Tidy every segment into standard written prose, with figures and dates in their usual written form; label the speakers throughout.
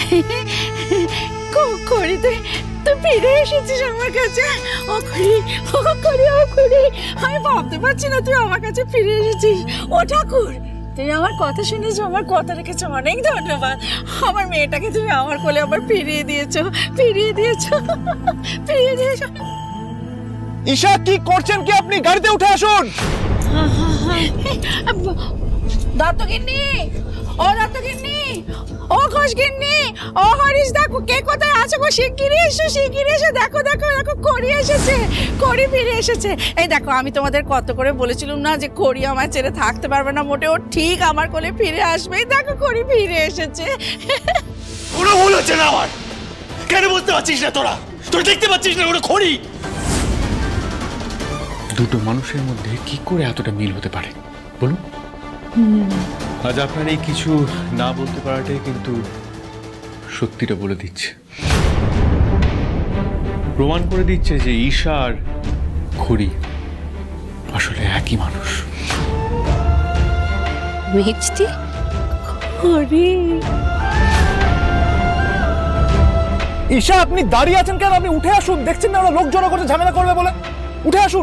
Speaker 1: করি তুই তুই ফিরে এসেছিস আমার কাছে। ও করি আমি ভাবতে পারছি না তুই আমার কাছে ফিরে এসেছিস। ও ঠাকুর, তুই আমার কথা শুনেছো, আমার কথা রেখেছো, অনেক ধন্যবাদ। আমার মেয়েটাকে তুমি আমার কোলে আবার ফিরিয়ে দিয়েছো।
Speaker 2: ঈশা, কি করছেন কি আপনি? গাড়িতে উঠে আসুন।
Speaker 1: দত্তগিন্নি, ও দত্তগিন্নি, ও ঘোষগিন্নি, ও হরিশ, দেখো কে কোথায় আছে গো। শিগগিরই এসো, দেখো করি এসেছে, করি ফিরে এসেছে। এই দেখো, আমি তোমাদের কত করে বলেছিলাম না যে করি আমার ছেড়ে থাকতে পারবে না মোটে, ও ঠিক আমার কোলে ফিরে আসবে। দেখো করি ফিরে এসেছে।
Speaker 3: কোনো ভুল হচ্ছে না আমার? কেন বুঝতে পারছিস না তোরা? তোরা দেখতে পাচ্ছিস না ওরা খড়ি?
Speaker 4: দুটো মানুষের মধ্যে কি করে এতটা মিল হতে পারে বলুন? আজ আপনার এই কিছু না বলতে পারাটাই কিন্তু সত্যিটা বলে দিচ্ছে, প্রমাণ করে দিচ্ছে যে ঈশা আর খড়ি আসলে একই মানুষ।
Speaker 1: মিষ্টি খড়ি।
Speaker 2: ঈশা, আপনি দাঁড়িয়ে আছেন কেন? আপনি উঠে আসুন। দেখছেন না ওরা লোক জড়ো করতে, ঝামেলা করবে বলে? উঠে আসুন।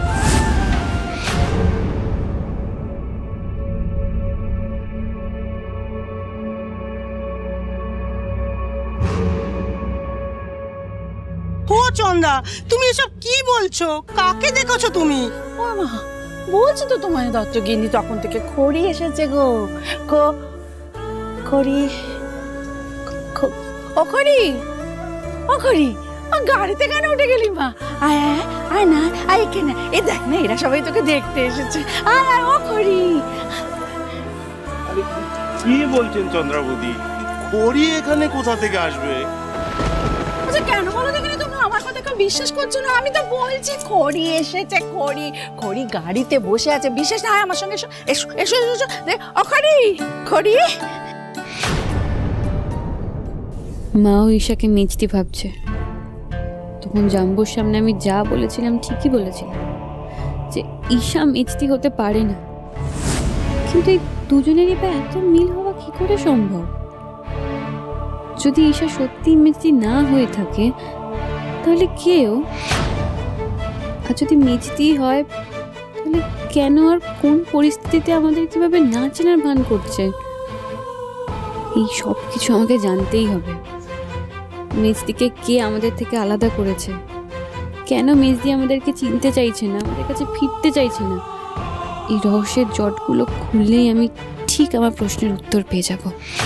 Speaker 5: ও চন্দা, তুমি এসব কি বলছো? কাকে দেখেছো তুমি?
Speaker 1: ও মা, বলছি তো তোমায় দত্তগিন্নি, তখন থেকে খড়ি এসেছে গো। খড়ি, গাড়িতে কেন উঠে গেলি মা? আয় না, আয় কেন, এ দেখ না, এরা সবাই তোকে দেখতে এসেছে। আয় ও খড়ি।
Speaker 3: কি বলছেন চন্দ্রাবতী? খড়ি এখানে কোথা থেকে আসবে?
Speaker 1: আচ্ছা কেন বলো দেখিনি, তুমি আমার কথা কেউ বিশ্বাস করছো না? আমি তো বলছি খড়ি এসেছে। খড়ি গাড়িতে বসে আছে, বিশ্বাস না হয় আমার সঙ্গে এসো। ও খড়ি।
Speaker 6: মাও ঈশাকে মিষ্টি ভাবছে। তখন জাম্বুর সামনে আমি যা বলেছিলাম ঠিকই বলেছিলাম যে ঈশা মিষ্টি হতে পারে না, কিন্তু এই দুজনেরই বা এত মিল হওয়া কি করে সম্ভব? যদি ঈশা সত্যি মিষ্টি না হয়ে থাকে তাহলে কেউ, আর যদি মিষ্টি হয় তাহলে কেন আর কোন পরিস্থিতিতে আমাদের কিভাবে না চেনার ভান করছে? এই সব কিছু আমাকে জানতেই হবে। মিষ্টিকে কে আমাদের থেকে আলাদা করেছে? কেন মিষ্টি আমাদেরকে চিনতে চাইছে না, আমাদের কাছে ফিরতে চাইছে না? এই রহস্যের জটগুলো খুললেই আমি ঠিক আমার প্রশ্নের উত্তর পেয়ে যাব।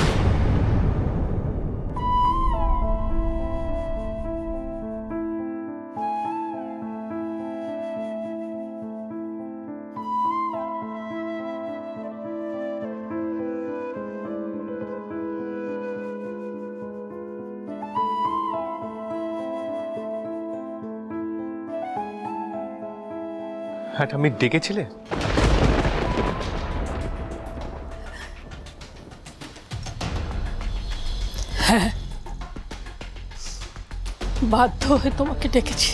Speaker 4: হ্যাঁ, আমি ডেকেছিলে?
Speaker 7: হ্যাঁ, বাধ্য হয়ে তোমাকে ডেকেছি।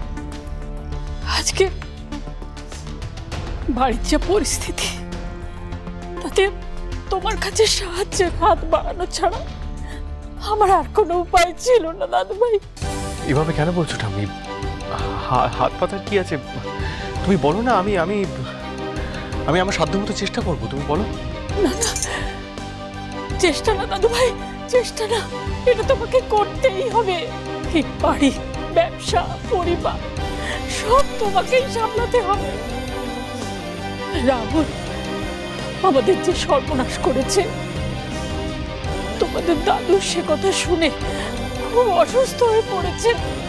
Speaker 7: আজকে বাড়ির যে পরিস্থিতি, তাতে তোমার কাছে সাহায্যের হাত বাড়ানো ছাড়া আমার আর কোনো উপায় ছিল না দাদু ভাই।
Speaker 4: এভাবে কেন বলছো ঠাম্মি? হাত পাতার কি আছে? তুমি বলো না। আমি আমি আমি আমার সাধ্যমতো চেষ্টা করবো। তুমি বলো।
Speaker 7: না, চেষ্টা না দাদু ভাই, চেষ্টা না, এটা তোমাকে করতেই হবে। এই বাড়ি, ব্যবসা, পরিবার সব তোমাকেই সামলাতে হবে। রাহুল আমাদের যে সর্বনাশ করেছে, তোমাদের দাদু সে কথা শুনে খুব অসুস্থ হয়ে পড়েছে।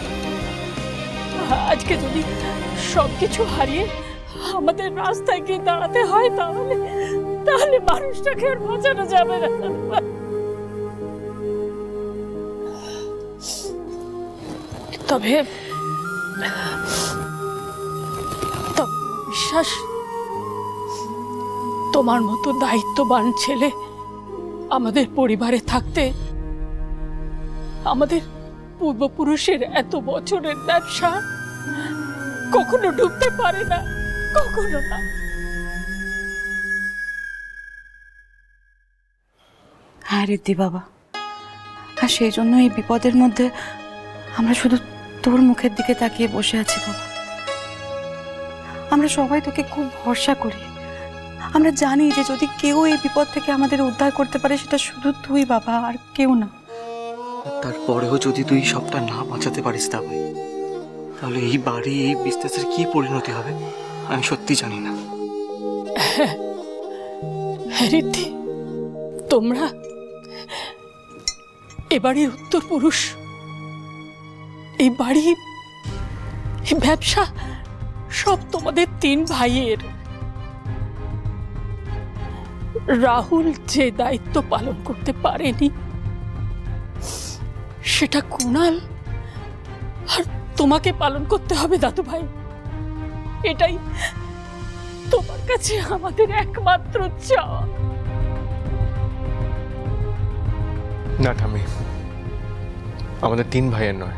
Speaker 7: আজকে যদি সবকিছু হারিয়ে আমাদের রাস্তায় গিয়ে দাঁড়াতে হয়, তাহলে মানুষটাকে আর বাঁচানো যাবে না। তবে বিশ্বাস, তোমার মতো দায়িত্ববান ছেলে আমাদের পরিবারে থাকতে আমাদের পূর্বপুরুষের এত বছরের ব্যবসা কখনো ডুবতে পারে না, কখনো না।
Speaker 1: হ্যাঁ রিদ্ধি বাবা,
Speaker 8: আর সেই জন্য এই বিপদের মধ্যে আমরা শুধু তোর মুখের দিকে তাকিয়ে বসে আছি বাবা। আমরা সবাই তোকে খুব ভরসা করি। আমরা জানি যে যদি কেউ এই বিপদ থেকে আমাদের উদ্ধার করতে পারে সেটা শুধু তুই বাবা, আর কেউ না।
Speaker 9: তারপরেও যদি তুই সবটা না বাঁচাতে পারিস তাহলে এই বাড়ি, এই বিজনেসের কি পরিণতি হবে আমি সত্যি জানি না।
Speaker 7: হ্যাঁ রিদ্ধি, তোমরা এ বাড়ির উত্তর পুরুষ। এই বাড়ি, এই ব্যবসা সব তোমাদের 3 ভাইয়ের। রাহুল যে দায়িত্ব পালন করতে পারেনি সেটা কুণাল আর তোমাকে পালন করতে হবে দাদু ভাই। এটাই তোমার কাছে আমাদের একমাত্র চাওয়া।
Speaker 4: না ঠাম্মি, আমাদের 3 ভাইয়ের নয়,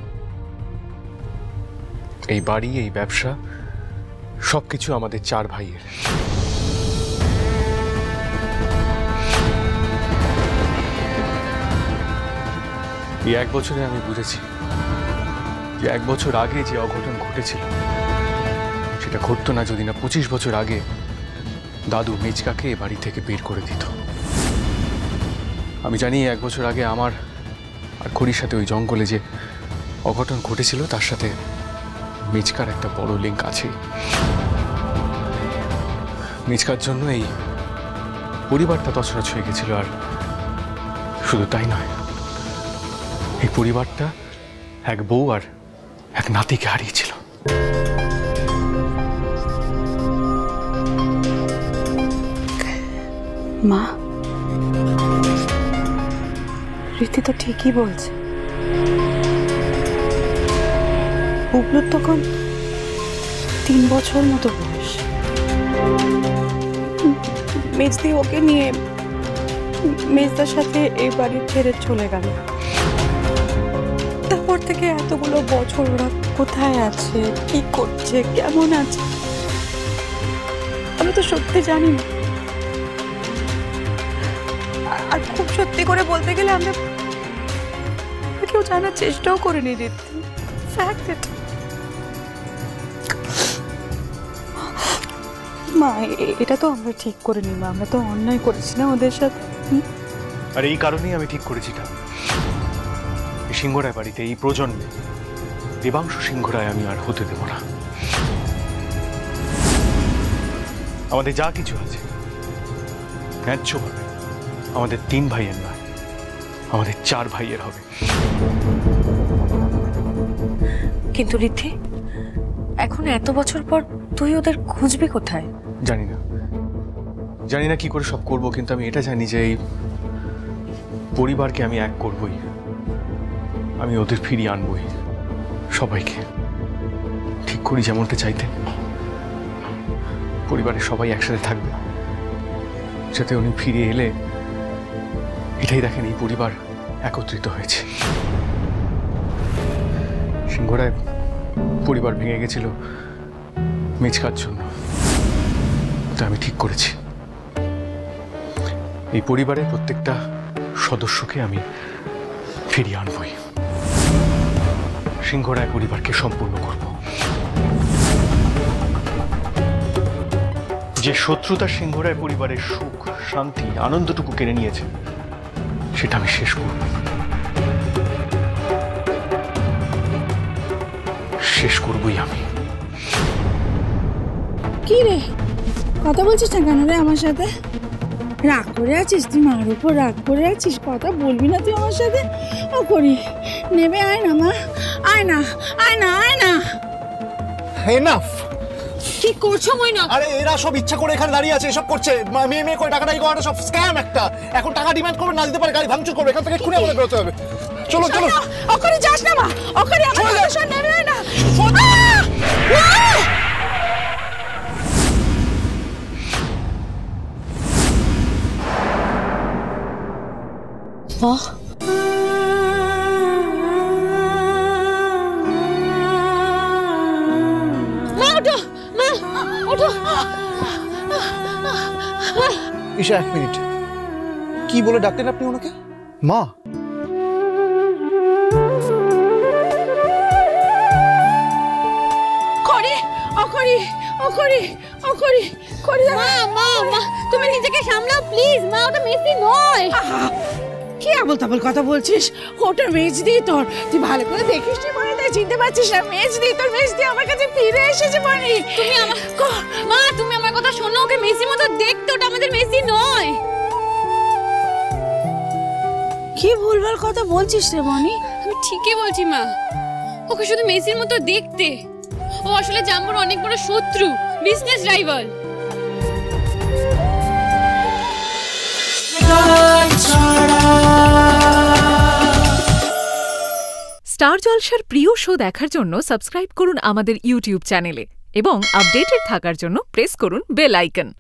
Speaker 4: এই বাড়ি, এই ব্যবসা সবকিছু আমাদের 4 ভাইয়ের। এই 1 বছরে আমি বুঝেছি যে 1 বছর আগে যে অঘটন ঘটেছিল সেটা ঘটতো না যদি না 25 বছর আগে দাদু মেজকাকে এ বাড়ি থেকে বের করে দিত। আমি জানি 1 বছর আগে আমার আর খড়ির সাথে ওই জঙ্গলে যে অঘটন ঘটেছিল তার সাথে মেজকার একটা বড় লিঙ্ক আছে। মেজকার জন্য এই পরিবারটা তছনছ হয়ে গেছিল। আর শুধু তাই নয়, এই পরিবারটা এক বউ আর এক নাতিকে হারিয়েছিল।
Speaker 8: মা, রীতি তো ঠিকই বলছে। বুবলুর তখন 3 বছর মতো বয়স। মেজদি ওকে নিয়ে মেজদার সাথে এই বাড়ি ছেড়ে চলে গেল। তারপর থেকে এতগুলো বছর ওরা কোথায় আছে, কি করছে, কেমন আছে আমি তো সত্যি জানি না। আর খুব সত্যি করে বলতে গেলে আমরা কেউ জানার চেষ্টাও করিনি রীতি। মা, এটা তো আমরা ঠিক করিনি মা, আমরা তো অন্যায় করেছি না ওদের সাথে।
Speaker 4: আর এই কারণেই আমি ঠিক করেছি এই সিংহরায় বাড়িতে, এই প্রজন্মে দেবাংশু সিংহরায় আমি আর হতে দেব না। আমাদের যা কিছু আছে ন্যায্যভাবে আমাদের 3 ভাইয়ের নয়, আমাদের 4 ভাইয়ের হবে।
Speaker 8: কিন্তু রীতি, এখন এত বছর পর তুই ওদের খুঁজবি কোথায়?
Speaker 4: জানি না কি করে সব করব, কিন্তু আমি এটা জানি যে এই পরিবারকে আমি এক করবই। আমি ওদের ফিরিয়ে আনবই, সবাইকে। ঠিক করি যেমনটা চাইতেন, পরিবারের সবাই একসাথে থাকবে, যাতে উনি ফিরে এলে এটাই দেখেন এই পরিবার একত্রিত হয়েছে। সিংহরায় পরিবার ভেঙে গেছিল মেজকার জন্য, তো আমি ঠিক করেছি এই পরিবারের প্রত্যেকটা সদস্যকে আমি ফিরিয়ে আনবই। সিংহরায় পরিবারকে সম্পূর্ণ করব। যে শত্রুতা সিংহরায় পরিবারের সুখ, শান্তি, আনন্দটুকু কেড়ে নিয়েছে সেটা আমি শেষ করব। শেষ করবই আমি।
Speaker 1: কি রে, কথা বলছিস না কেন রে আমার সাথে? রাগ করে আছিস তুই? মার উপর রাগ করে আছিস? কথা বলবি না তুই আমার সাথে? ও করি নেবে, আয় না মা, আয় না, আয় না, আয় না।
Speaker 2: এনাফ!
Speaker 1: কি করছো মইনা?
Speaker 2: আরে এরা সব ইচ্ছা করে এখানে দাঁড়িয়ে আছে, এসব করছে। মেয়ে করে টাকাটাই করাটা সব স্ক্যাম একটা। এখন টাকা ডিমান্ড করবে, না দিতে পারে গাড়ি ভাঙচুর করবে। এখান থেকে খুঁড়ে আমাদের বেরোতে হবে। চলো চলো।
Speaker 1: ওখানে যাস না মা, ওখানে আমার কথা নেবে না। বাহ,
Speaker 2: ঈশা, 1 মিনিট। কি বলে ডাকলেন আপনি ওনাকে? মা?
Speaker 6: তুমি নিজেকে সামলাও প্লিজ মা, ওটা মেসি নয়।
Speaker 1: কি আবল তাবল কথা বলছিস? ওটা মেজদি তোর, তুই ভালো করে দেখিস নি বনি, তাই চিনতে পারছিস না? মেজদি তোর, মেজদি আমার কাছে ফিরে এসেছে বনি।
Speaker 6: তুমি মা তুমি আমার কথা শোনো, ওকে মেসির মতো দেখতে, ওটা আমাদের মেসি নয়।
Speaker 1: কি ভুলভাল কথা বলছিস রে বনি?
Speaker 6: আমি ঠিকই বলছি মা, ওকে শুধু মেসির মতো দেখতে। ও আসলে জাম্বোর অনেক বড় শত্রু, বিজনেস রাইভাল।
Speaker 10: স্টার জলসার প্রিয় শো দেখার জন্য সাবস্ক্রাইব করুন আমাদের ইউটিউব চ্যানেলে এবং আপডেটেড থাকার জন্য প্রেস করুন বেল আইকন।